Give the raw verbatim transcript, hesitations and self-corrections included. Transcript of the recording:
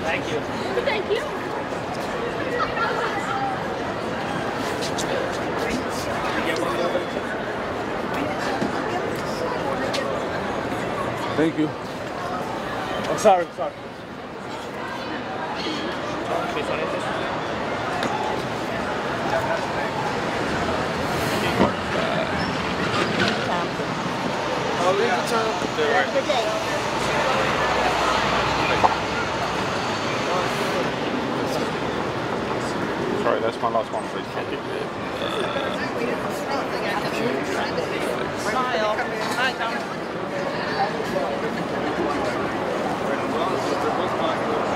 Thank you. Thank you. Thank you. Oh, sorry, sorry. I'll leave the time. Have a good day. Sorry, that's my last one, please. Smile. Hi, Tom.